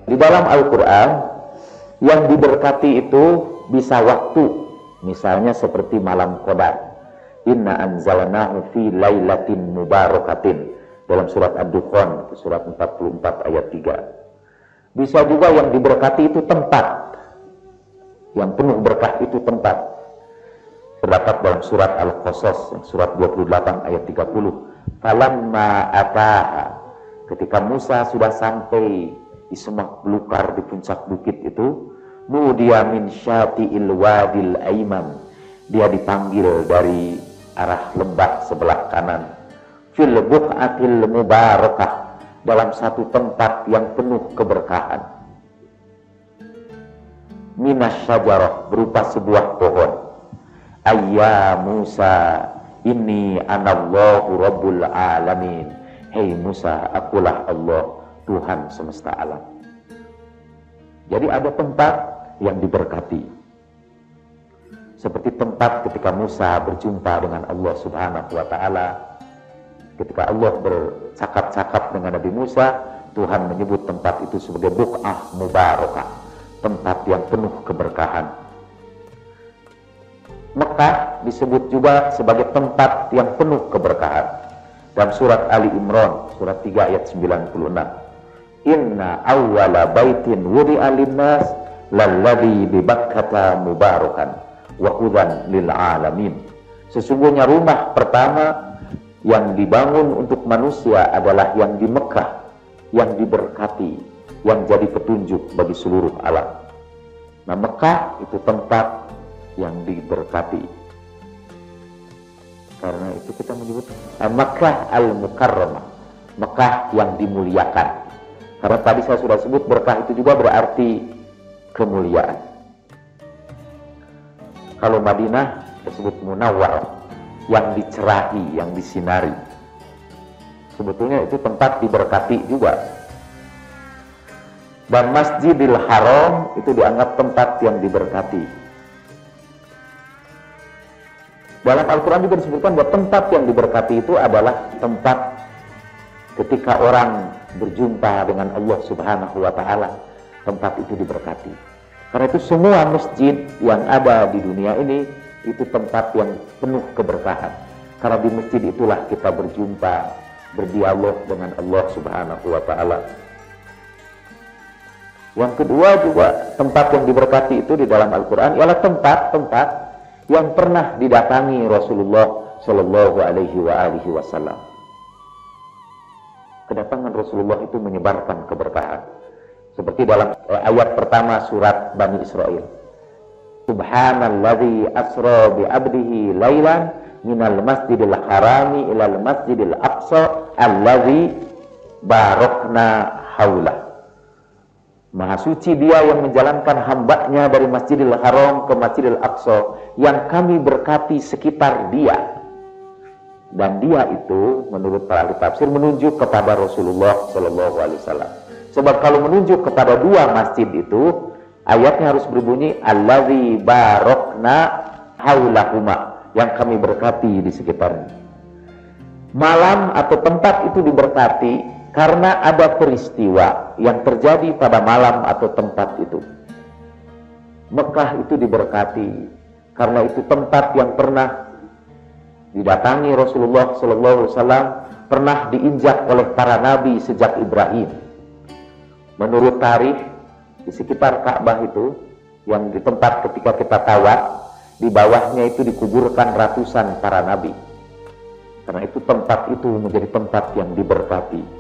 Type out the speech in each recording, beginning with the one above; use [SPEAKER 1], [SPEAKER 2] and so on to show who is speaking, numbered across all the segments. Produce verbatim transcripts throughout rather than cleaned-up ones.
[SPEAKER 1] Di dalam Al-Quran yang diberkati itu bisa waktu, misalnya seperti malam Qadar. Inna anzalnahu fi lailatin mubarakatin, dalam surat Ad-Dukhan, surat empat puluh empat ayat tiga. Bisa juga yang diberkati itu tempat, yang penuh berkah itu tempat. Terdapat dalam surat Al-Qasas, surat dua puluh delapan ayat tiga puluh. Falamma ataha, ketika Musa sudah sampai di semak belukar di puncak bukit itu, nudiya min syati'il wadil aiman, dia dipanggil dari arah lembah sebelah kanan, fil buq'atil mubarakah, dalam satu tempat yang penuh keberkahan, minas syajarah, berupa sebuah pohon. Ayya Musa inni anallahu rabbul alamin, hei Musa, akulah Allah, Tuhan semesta alam. Jadi ada tempat yang diberkati, seperti tempat ketika Musa berjumpa dengan Allah Subhanahu wa ta'ala. Ketika Allah bercakap-cakap dengan Nabi Musa, Tuhan menyebut tempat itu sebagai buq'ah mubarakah, tempat yang penuh keberkahan. Mekah disebut juga sebagai tempat yang penuh keberkahan. Dalam surat Ali Imran, surat tiga ayat sembilan puluh enam. Inna awwala baitin wudi'a linnas lalladzi bi Bakkata mubarakan wa hudan lil alamin. Sesungguhnya rumah pertama yang dibangun untuk manusia adalah yang di Mekah, yang diberkati, yang jadi petunjuk bagi seluruh alam. Nah, Mekah itu tempat yang diberkati. Karena itu kita menyebut Makkah al-Mukarramah, Mekah yang dimuliakan. Karena tadi saya sudah sebut berkah itu juga berarti kemuliaan. Kalau Madinah disebut Munawwar, yang dicerahi, yang disinari. Sebetulnya itu tempat diberkati juga. Dan Masjidil Haram itu dianggap tempat yang diberkati. Dalam Al-Quran juga disebutkan bahwa tempat yang diberkati itu adalah tempat ketika orang berjumpa dengan Allah Subhanahu wa ta'ala, tempat itu diberkati. Karena itu semua masjid yang ada di dunia ini itu tempat yang penuh keberkahan. Karena di masjid itulah kita berjumpa, berdialog dengan Allah Subhanahu wa ta'ala. Yang kedua juga tempat yang diberkati itu di dalam Al-Quran ialah tempat-tempat yang pernah didatangi Rasulullah Shallallahu Alaihi wa alihi Wasallam. Kedatangan Rasulullah itu menyebarkan keberkahan. Seperti dalam ayat pertama surat Bani Israel. Subhanalladzi asra bi abdihi lailan minal masjidil harami ilal masjidil aqsa alladzi barakna haulah. Maha suci dia yang menjalankan hambanya dari Masjidil Haram ke Masjidil Aqsa yang kami berkati sekitar dia. Dan dia itu menurut para ahli tafsir menunjuk kepada Rasulullah Shallallahu Alaihi Wasallam. Sebab kalau menunjuk kepada dua masjid itu, ayatnya harus berbunyi allazi barakna haulahuma, yang kami berkati di sekitarnya. Malam atau tempat itu diberkati karena ada peristiwa yang terjadi pada malam atau tempat itu. Mekah itu diberkati karena itu tempat yang pernah didatangi Rasulullah Shallallahu Alaihi Wasallam, pernah diinjak oleh para nabi sejak Ibrahim. Menurut tarikh di sekitar Ka'bah itu, yang di tempat ketika kita tawaf, di bawahnya itu dikuburkan ratusan para nabi. Karena itu tempat itu menjadi tempat yang diberkati.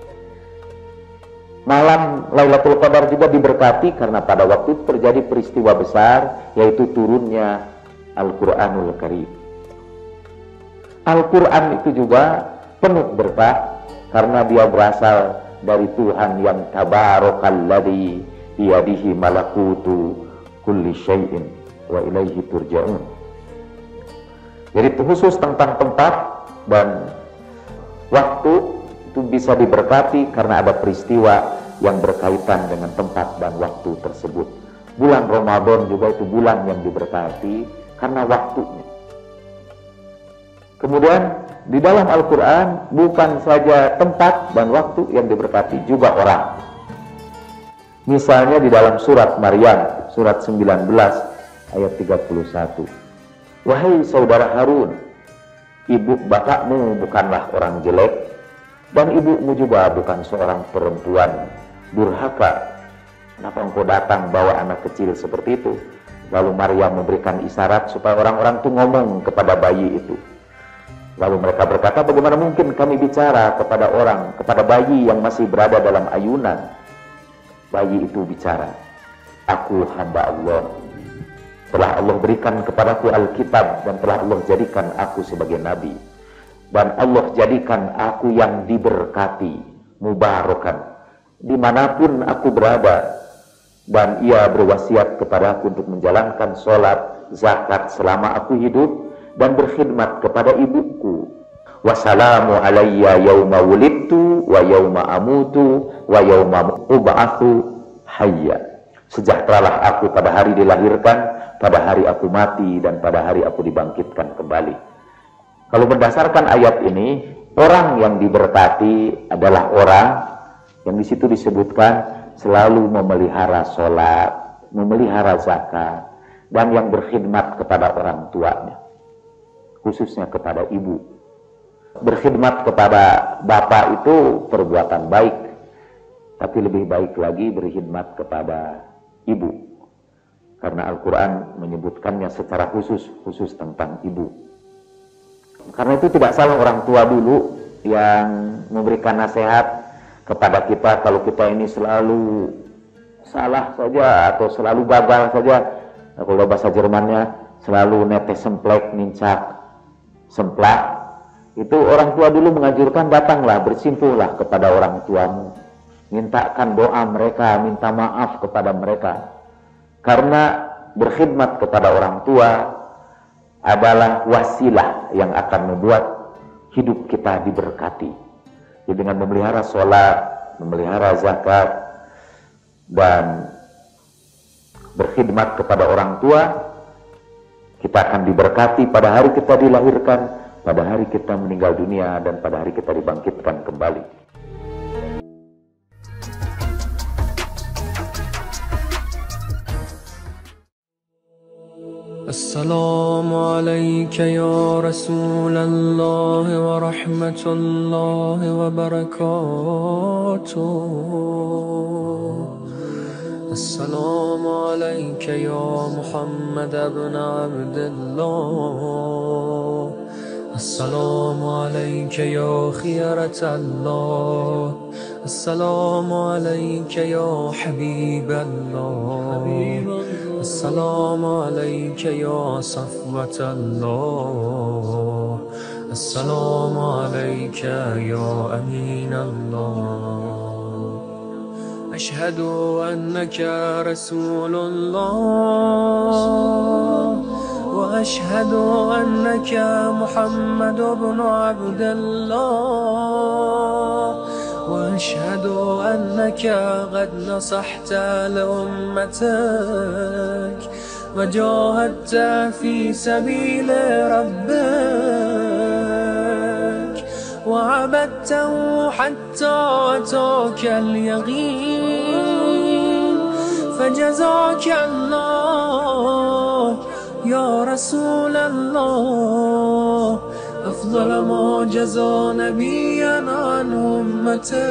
[SPEAKER 1] Malam Lailatul Qadar juga diberkati karena pada waktu itu terjadi peristiwa besar, yaitu turunnya Al-Quranul Karim. Al-Quran itu juga penuh berkah karena dia berasal dari Tuhan yang tabarakalladzi biyadihi malakutu kulli syai'in wa ilaihi turja'un. Jadi khusus tentang tempat dan waktu itu bisa diberkati karena ada peristiwa yang berkaitan dengan tempat dan waktu tersebut. Bulan Ramadan juga itu bulan yang diberkati karena waktunya. Kemudian di dalam Al-Quran bukan saja tempat dan waktu yang diberkati, juga orang. Misalnya di dalam surat Maryam, surat sembilan belas ayat tiga puluh satu. Wahai saudara Harun, ibu bapakmu bukanlah orang jelek, dan ibumu juga bukan seorang perempuan durhaka. Kenapa engkau datang bawa anak kecil seperti itu? Lalu Maryam memberikan isyarat supaya orang-orang itu ngomong kepada bayi itu. Lalu mereka berkata, bagaimana mungkin kami bicara kepada orang, kepada bayi yang masih berada dalam ayunan? Bayi itu bicara, aku hamba Allah. Telah Allah berikan kepadaku Alkitab dan telah Allah jadikan aku sebagai nabi. Dan Allah jadikan aku yang diberkati, mubarakan, dimanapun aku berada. Dan ia berwasiat kepadaku untuk menjalankan sholat, zakat selama aku hidup dan berkhidmat kepada ibuku. Wassalamu alayya yawma wulidtu wa yawma amutu wa yawma ub'atsu hayya. Sejahteralah aku pada hari dilahirkan, pada hari aku mati, dan pada hari aku dibangkitkan kembali. Kalau berdasarkan ayat ini, orang yang diberkati adalah orang yang di situ disebutkan selalu memelihara sholat, memelihara zakat, dan yang berkhidmat kepada orang tuanya, khususnya kepada ibu. Berkhidmat kepada bapak itu perbuatan baik, tapi lebih baik lagi berkhidmat kepada ibu, karena Al-Quran menyebutkannya secara khusus, khusus tentang ibu. Karena itu tidak salah orang tua dulu yang memberikan nasihat kepada kita kalau kita ini selalu salah saja atau selalu gagal saja. Kalau bahasa Jermannya selalu netes semplek, nincak, semplak. Itu orang tua dulu menganjurkan, datanglah, bersimpuhlah kepada orang tuamu. Mintakan doa mereka, minta maaf kepada mereka. Karena berkhidmat kepada orang tua adalah wasilah yang akan membuat hidup kita diberkati. Jadi dengan memelihara sholat, memelihara zakat, dan berkhidmat kepada orang tua, kita akan diberkati pada hari kita dilahirkan, pada hari kita meninggal dunia, dan pada hari kita dibangkitkan kembali.
[SPEAKER 2] Assalamu alayka ya Rasulullah wa rahmatullahi wa barakatuh. Assalamu alayka ya Muhammad ibn Abdullah. Assalamu alayka ya khiyarat Allah. Assalamu alayka ya Habib Allah. Assalamu alayka ya Safwat Allah. Assalamu alayka ya Amin Allah. Ashhadu annaka Rasulullah wa ashhadu annaka Muhammad ibn Abdullah. وأشهد أنك قد نصحت لأمتك وجاهدت في سبيل ربك وعبدته حتى أتاك اليقين فجزاك الله يا رسول الله أفضل ما جزى نبيا عن أمته.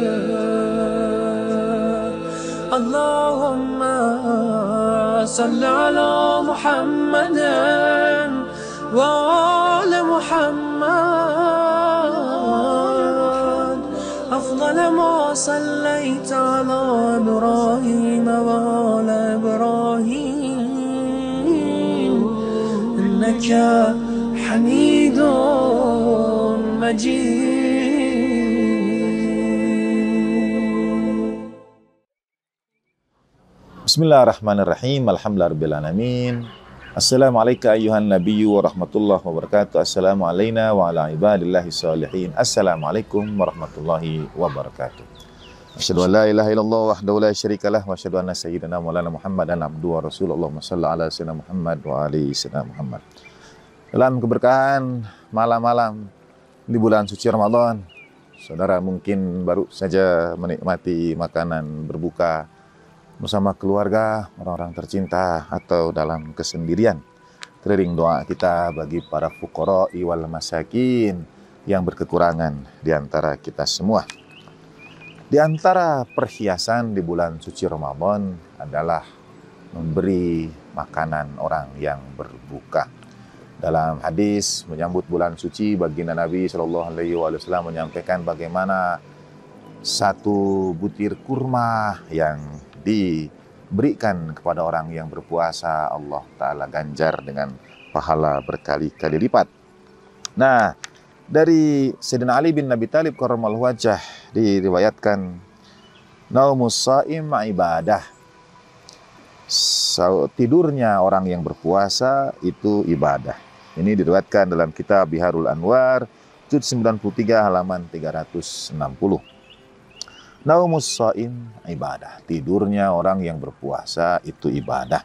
[SPEAKER 2] اللهم صل على محمد وآل محمد أفضل ما صليت على إبراهيم وآل إبراهيم إنك حميد مجيد.
[SPEAKER 3] Bismillahirrahmanirrahim. Alhamdulillahirabbil alamin. Assalamualaikum ayyuhan nabiyyu wa rahmatullahi wabarakatuh. Assalamu alayna wa ala ibadillahi sholihin. Assalamualaikum warahmatullahi wabarakatuh. Asyhadu an la ilaha illallah wahdahu la syarikalah wa asyhadu anna sayyidina maulana Muhammadan abduhu wa rasuluhu. Allahumma shalli ala sayyidina Muhammad wa ali sayyidina Muhammad. Dalam keberkahan malam-malam di bulan suci Ramadan, saudara mungkin baru saja menikmati makanan berbuka bersama keluarga, orang-orang tercinta, atau dalam kesendirian. Teriring doa kita bagi para fuqara wal masakin yang berkekurangan di antara kita semua. Di antara perhiasan di bulan suci Ramadan adalah memberi makanan orang yang berbuka. Dalam hadis menyambut bulan suci, baginda Nabi shallallahu alaihi wasallam menyampaikan bagaimana satu butir kurma yang diberikan kepada orang yang berpuasa, Allah Ta'ala ganjar dengan pahala berkali-kali lipat. Nah, dari Sayyidina Ali bin Abi Thalib karramallahu wajhah diriwayatkan, naumus shaim ibadah. So, tidurnya orang yang berpuasa itu ibadah. Ini diriwayatkan dalam kitab Biharul Anwar, juz sembilan puluh tiga halaman tiga ratus enam puluh. Naumus shaim ibadah. Tidurnya orang yang berpuasa itu ibadah.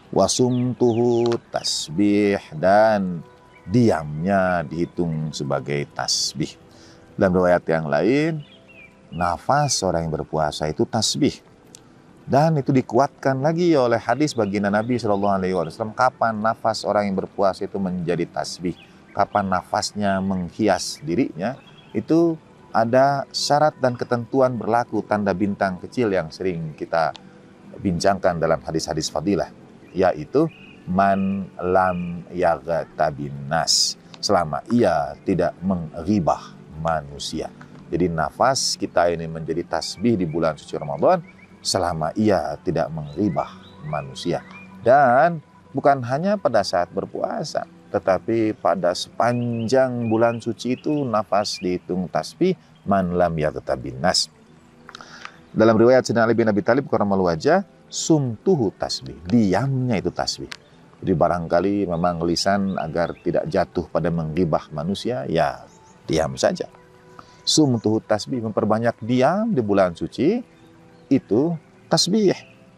[SPEAKER 3] Wasumtuhu tasbih, dan diamnya dihitung sebagai tasbih. Dalam riwayat yang lain, nafas orang yang berpuasa itu tasbih. Dan itu dikuatkan lagi oleh hadis baginda Nabi shallallahu alaihi wasallam, kapan nafas orang yang berpuasa itu menjadi tasbih, kapan nafasnya menghias dirinya, itu ada syarat dan ketentuan berlaku, tanda bintang kecil yang sering kita bincangkan dalam hadis-hadis fadilah, yaitu man lam yaghtabin nas, selama ia tidak menghibah manusia. Jadi nafas kita ini menjadi tasbih di bulan suci Ramadan selama ia tidak menghibah manusia. Dan bukan hanya pada saat berpuasa, tetapi pada sepanjang bulan suci itu nafas dihitung tasbih, man lam yaghtabin nas. Dalam riwayat Sayyidina Ali bin Abi Thalib karramallahu wajhah, sumtuhu tasbih, diamnya itu tasbih. Jadi barangkali memang lisan agar tidak jatuh pada menggibah manusia, ya diam saja. Sumtuhu tasbih, memperbanyak diam di bulan suci itu tasbih.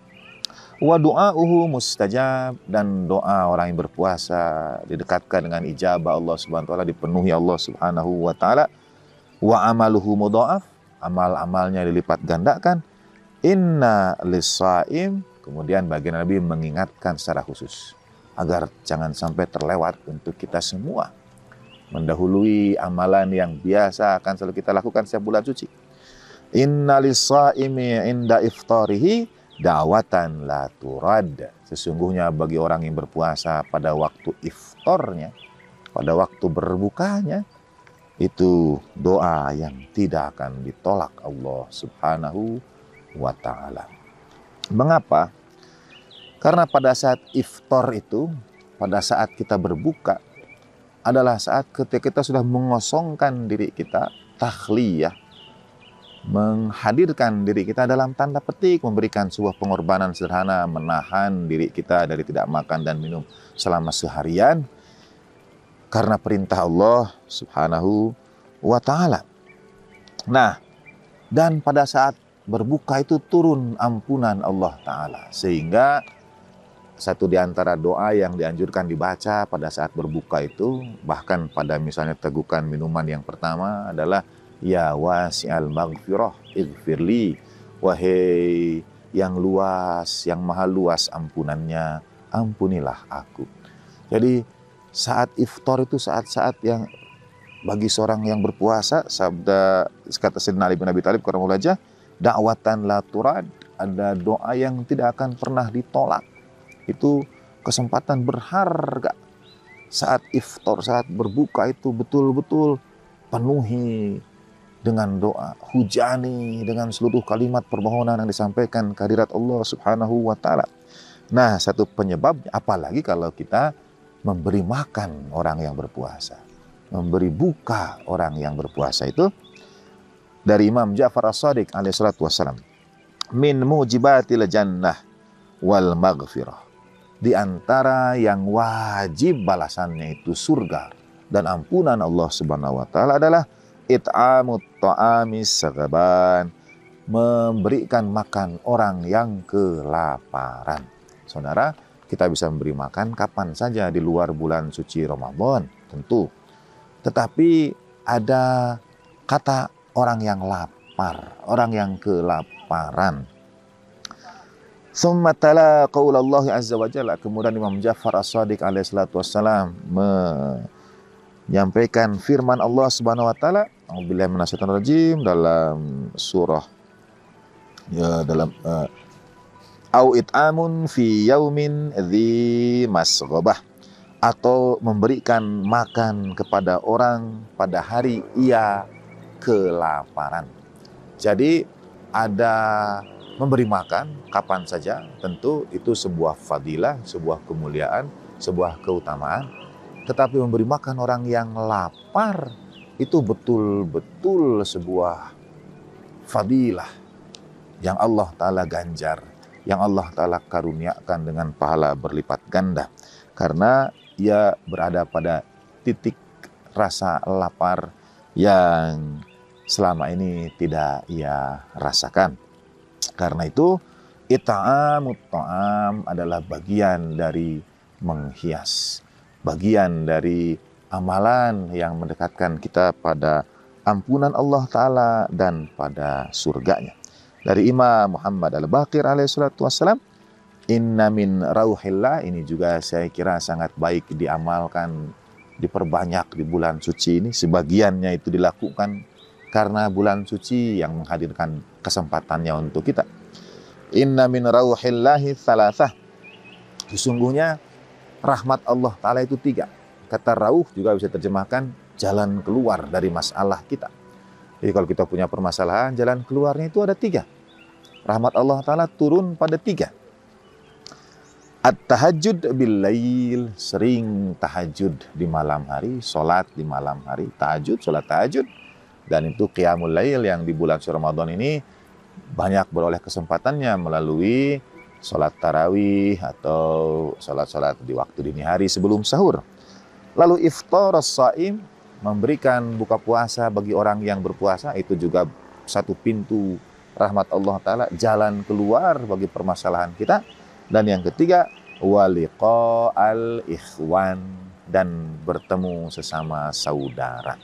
[SPEAKER 3] Wa du'auhu mustajab, dan doa orang yang berpuasa didekatkan dengan ijabah Allah Subhanahu wa taala, dipenuhi Allah Subhanahu wa taala. Wa amaluhu mudha'af, amal-amalnya dilipat gandakan. Inna lis-shaim, kemudian bagian Nabi mengingatkan secara khusus agar jangan sampai terlewat untuk kita semua mendahului amalan yang biasa akan selalu kita lakukan setiap bulan suci. Inna lis-shaimi inda iftarihi da'watan la turad. Sesungguhnya bagi orang yang berpuasa pada waktu iftarnya, pada waktu berbukanya, itu doa yang tidak akan ditolak Allah Subhanahu wa ta'ala. Mengapa? Karena pada saat iftar itu, pada saat kita berbuka, adalah saat ketika kita sudah mengosongkan diri kita, takhliyah, menghadirkan diri kita dalam tanda petik, memberikan sebuah pengorbanan sederhana, menahan diri kita dari tidak makan dan minum selama seharian karena perintah Allah Subhanahu wa ta'ala. Nah, dan pada saat berbuka itu turun ampunan Allah Ta'ala, sehingga satu di antara doa yang dianjurkan dibaca pada saat berbuka itu, bahkan pada misalnya tegukan minuman yang pertama adalah ya wasi'al maghfirah ighfirli, wahai yang luas, yang maha luas ampunannya, ampunilah aku. Jadi saat iftar itu saat-saat yang bagi seorang yang berpuasa, sabda kata Sayyidina Ali bin Abi Thalib karramallahu wajhah, da'watan la turad, ada doa yang tidak akan pernah ditolak. Itu kesempatan berharga saat iftar, saat berbuka itu betul-betul penuhi dengan doa, hujani dengan seluruh kalimat permohonan yang disampaikan kehadirat Allah Subhanahu wa ta'ala. Nah, satu penyebabnya, apalagi kalau kita memberi makan orang yang berpuasa, memberi buka orang yang berpuasa, itu dari Imam Ja'far As-Shadiq alaihi salatu wassalam, min mujibatil jannah wal maghfirah, di antara yang wajib balasannya itu surga dan ampunan Allah Subhanahu wa taala adalah it'amut ta'amis sagaban, memberikan makan orang yang kelaparan. Saudara, kita bisa memberi makan kapan saja di luar bulan suci Ramadan, tentu. Tetapi ada kata orang yang lapar, orang yang kelaparan. Tsumma tala qaulallahi azza wa jalla. Kemudian Imam Ja'far As-Shadiq alaihi salatu wassalam menyampaikan firman Allah Subhanahu wa taala, a'udzubillahi minasyaitonir rajim, dalam surah ya dalam uh, au it'amun fi yaumin dzi masghabah, atau memberikan makan kepada orang pada hari ia kelaparan. Jadi ada memberi makan kapan saja, tentu itu sebuah fadilah, sebuah kemuliaan, sebuah keutamaan. Tetapi memberi makan orang yang lapar itu betul-betul sebuah fadilah yang Allah Ta'ala ganjar, yang Allah Ta'ala karuniakan dengan pahala berlipat ganda. Karena ia berada pada titik rasa lapar yang selama ini tidak ia rasakan. Karena itu, it'amut ta'am adalah bagian dari menghias, bagian dari amalan yang mendekatkan kita pada ampunan Allah Ta'ala dan pada surganya. Dari Imam Muhammad Al-Baqir alaihi salatu wassalam, inna min rauhillah, ini juga saya kira sangat baik diamalkan, diperbanyak di bulan suci ini. Sebagiannya itu dilakukan karena bulan suci yang menghadirkan kesempatannya untuk kita. Inna min rauhillahi thalathah, sesungguhnya rahmat Allah Ta'ala itu tiga. Kata rauh juga bisa terjemahkan jalan keluar dari masalah kita. Jadi kalau kita punya permasalahan, jalan keluarnya itu ada tiga. Rahmat Allah Ta'ala turun pada tiga. At-tahajud bil-lail, sering tahajud di malam hari, sholat di malam hari, tahajud, sholat tahajud. Dan itu qiyamul lail yang di bulan Ramadan ini banyak beroleh kesempatannya melalui sholat tarawih atau sholat-sholat di waktu dini hari sebelum sahur. Lalu iftar as-saim, memberikan buka puasa bagi orang yang berpuasa, itu juga satu pintu rahmat Allah Ta'ala, jalan keluar bagi permasalahan kita. Dan yang ketiga, waliqa al-ikhwan, dan bertemu sesama saudara.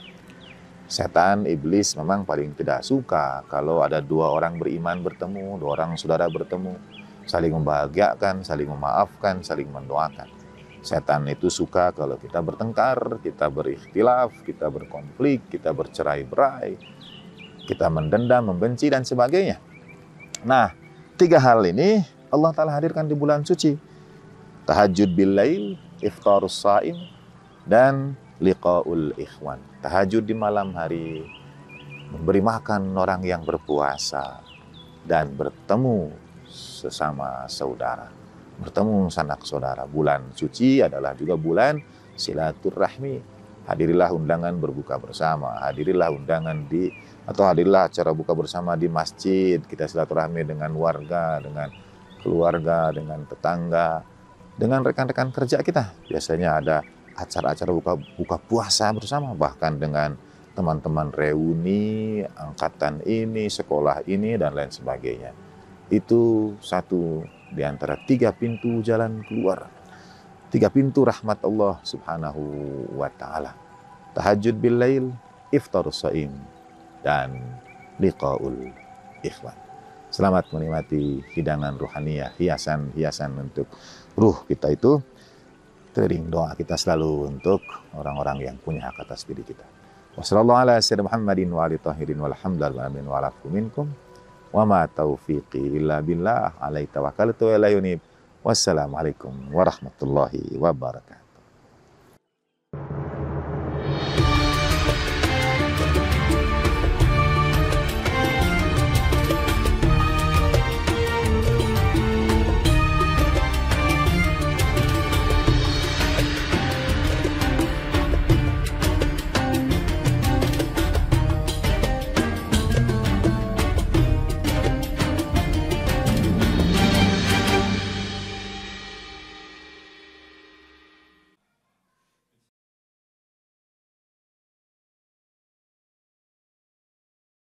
[SPEAKER 3] Setan, iblis memang paling tidak suka kalau ada dua orang beriman bertemu, dua orang saudara bertemu, saling membahagiakan, saling memaafkan, saling mendoakan. Setan itu suka kalau kita bertengkar, kita berikhtilaf, kita berkonflik, kita bercerai-berai, kita mendendam, membenci, dan sebagainya. Nah, tiga hal ini Allah Ta'ala hadirkan di bulan suci. Tahajud bil-lail, iftarus saim, dan liqaul ikhwan. Tahajud di malam hari, memberi makan orang yang berpuasa, dan bertemu sesama saudara, bertemu sanak saudara. Bulan suci adalah juga bulan silaturahmi. Hadirilah undangan berbuka bersama, hadirilah undangan di atau hadirilah acara buka bersama di masjid. Kita silaturahmi dengan warga, dengan keluarga, dengan tetangga, dengan rekan-rekan kerja kita. Biasanya ada acara-acara buka buka puasa bersama, bahkan dengan teman-teman reuni, angkatan ini, sekolah ini, dan lain sebagainya. Itu satu di antara tiga pintu jalan keluar, tiga pintu rahmat Allah Subhanahu wa Ta'ala. Tahajud bil-lail, iftarus shaim, dan liqaul ikhwan. Selamat menikmati hidangan ruhaniyah, hiasan-hiasan untuk ruh kita itu. Tering doa kita selalu untuk orang-orang yang punya hak atas diri kita. Wassallallahu ala sayyidina Muhammadin wa alihi tahirin walhamdulillahi wa ala minkum. Wa ma taufiqi illa billah, alaihi tawakkaltu wa ilayhi unib. Wassalamualaikum warahmatullahi wabarakatuh.